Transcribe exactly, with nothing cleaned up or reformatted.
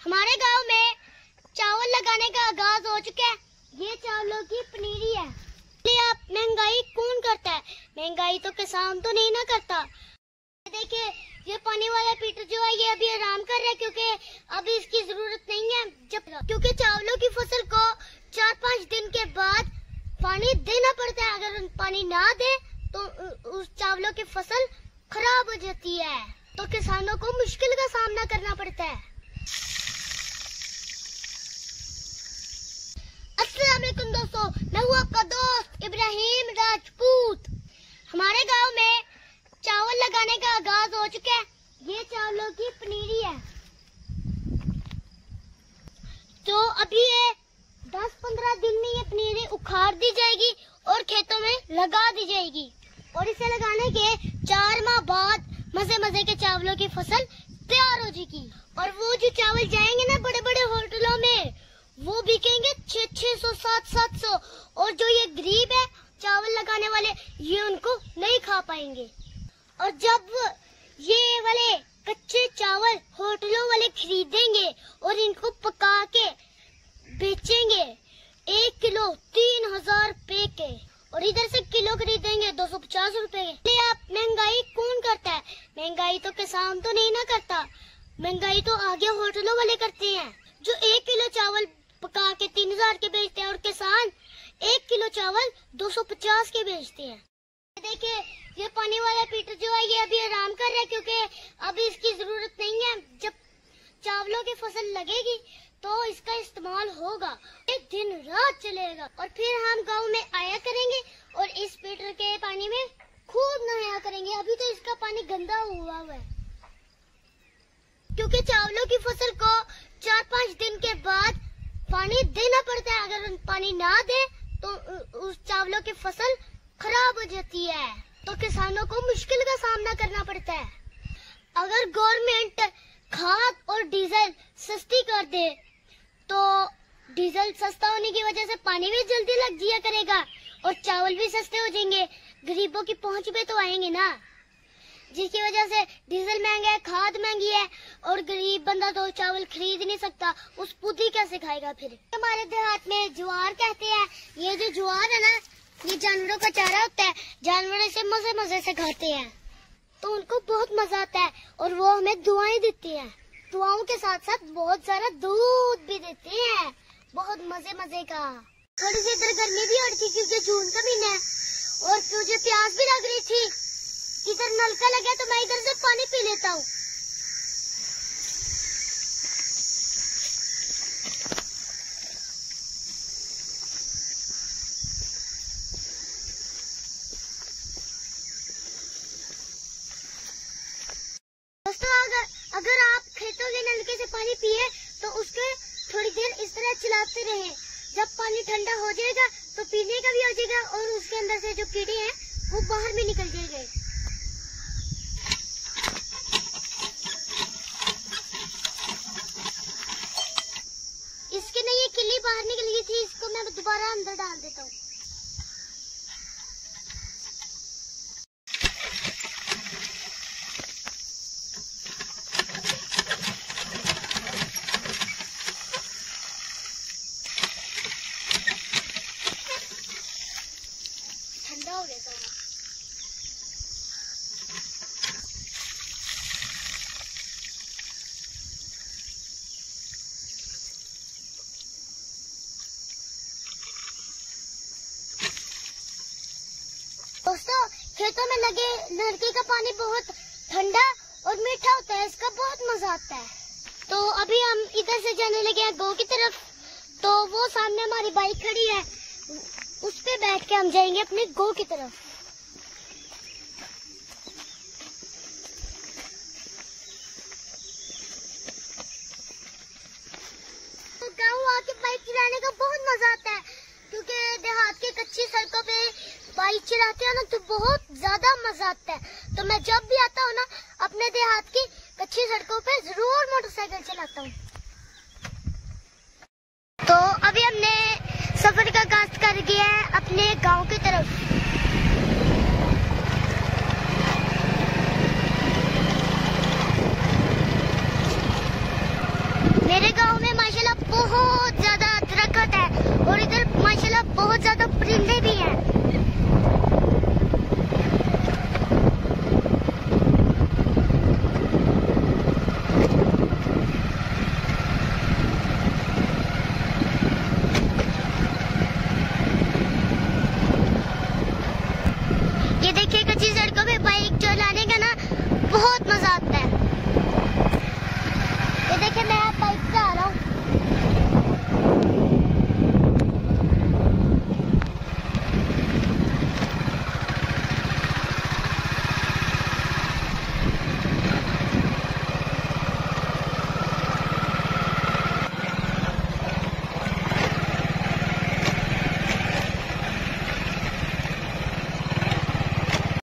हमारे गांव में चावल लगाने का आगाज हो चुका है। ये चावलों की पनीरी है। आप महंगाई कौन करता है? महंगाई तो किसान तो नहीं ना करता। देखिए ये पानी वाला पीटर जो है ये अभी आराम कर रहा है क्योंकि अभी इसकी जरूरत नहीं है। जब क्योंकि चावलों की फसल को चार पाँच दिन के बाद पानी देना पड़ता है। अगर पानी ना दे तो उस चावलों की फसल खराब हो जाती है, तो किसानों को मुश्किल का सामना करना पड़ता है। अस्सलाम वालेकुम दोस्तों, मैं हूँ आपका दोस्त इब्राहिम राजपूत। हमारे गांव में चावल लगाने का आगाज हो चुका है। ये चावलों की पनीरी है। तो अभी ये दस पंद्रह दिन में ये पनीरी उखाड़ दी जाएगी और खेतों में लगा दी जाएगी और इसे लगाने के चार माह बाद मजे मजे के चावलों की फसल तैयार हो जाएगी। और वो जो चावल जाएंगे ना बड़े बड़े होटलों में, वो बिकेंगे छह छह सौ सात सात सौ। और जो ये गरीब है चावल लगाने वाले, ये उनको नहीं खा पाएंगे। और जब ये वाले कच्चे चावल होटलों वाले खरीदेंगे और इनको पका के बेचेंगे एक किलो तीन हजार रुपए के, और इधर से किलो खरीदेंगे दो सौ पचास रुपए के। आप महंगाई कौन करता है? महंगाई तो किसान तो नहीं ना करता। महंगाई तो आगे होटलों वाले करते हैं, जो एक किलो चावल पका के तीन हजार के बेचते हैं और किसान एक किलो चावल दो सौ पचास के बेचते हैं। देखिए ये पानी वाला पीटर जो है ये अभी आराम कर रहा है क्योंकि अभी इसकी जरूरत नहीं है। जब चावलों की फसल लगेगी तो इसका इस्तेमाल होगा, एक दिन रात चलेगा। और फिर हम गांव में आया करेंगे और इस पीटर के पानी में खूब नहाया करेंगे। अभी तो इसका पानी गंदा हुआ हुआ है क्योंकि चावलों की फसल को चार पाँच दिन के बाद पानी देना पड़ता है। अगर पानी ना दे तो उस चावलों की फसल खराब हो जाती है, तो किसानों को मुश्किल का सामना करना पड़ता है। अगर गवर्नमेंट खाद और डीजल सस्ती कर दे तो डीजल सस्ता होने की वजह से पानी भी जल्दी लग जाया करेगा और चावल भी सस्ते हो जाएंगे। गरीबों की पहुंच पे तो आएंगे ना, जिसकी वजह से डीजल महंगा है, खाद महंगी है और गरीब बंदा तो चावल खरीद नहीं सकता। उस पुदी कैसे खाएगा? फिर हमारे देहात में ज्वार कहते हैं। ये जो ज्वार है ना, ये जानवरों का चारा होता है। जानवर इसे मजे मजे से खाते हैं तो उनको बहुत मजा आता है और वो हमें दुआएं देती हैं। दुआओं के साथ साथ बहुत सारा दूध भी देते हैं, बहुत मजे मजे का। थोड़ी सी इधर गर्मी भी हो रही थी क्योंकि जून का महीना है और मुझे प्यास भी लग रही थी। इधर नलका लगा तो मैं इधर से पानी पी लेता हूँ। दोस्तों अगर अगर आप खेतों के नलके से पानी पिए तो उसके थोड़ी देर इस तरह चलाते रहे। जब पानी ठंडा हो जाएगा तो पीने का भी हो जाएगा और उसके अंदर से जो कीड़े हैं वो बाहर भी निकल जाएंगे। इसके नहीं ये किल्ली बाहर निकल गई थी, इसको मैं दोबारा अंदर डाल देता हूँ। ठंडा हो गया था। दोस्तों खेतों में लगे नलके का पानी बहुत ठंडा और मीठा होता है, इसका बहुत मजा आता है। तो अभी हम इधर से जाने लगे हैं गो की तरफ। तो वो सामने हमारी बाइक खड़ी है, उस पे बैठ के हम जाएंगे अपने गो की तरफ। तो गाँव आके बाइक चलाने का बहुत मजा आता है क्योंकि देहात की कच्ची सड़कों पे बाइक चलाते हो ना तो बहुत ज्यादा मजा आता है। तो मैं जब भी आता हूँ ना अपने देहात की कच्ची सड़कों पे जरूर मोटरसाइकिल चलाता हूँ। तो अभी हमने सफर का आगाज कर दिया है अपने गांव की तरफ। मेरे गांव में माशाल्लाह बहुत ज्यादा दरख्त है और इधर माशाल्लाह बहुत ज्यादा परिंदे भी हैं।